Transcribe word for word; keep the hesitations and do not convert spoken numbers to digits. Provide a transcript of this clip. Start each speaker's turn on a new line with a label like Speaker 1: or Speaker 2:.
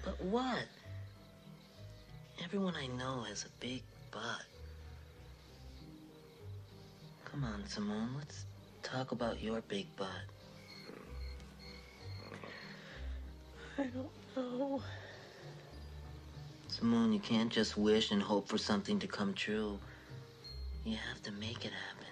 Speaker 1: But what? Everyone I know has a big butt. Come on, Simone, let's talk about your big butt.
Speaker 2: I don't know.
Speaker 1: Simone, you can't just wish and hope for something to come true. You have to make it happen.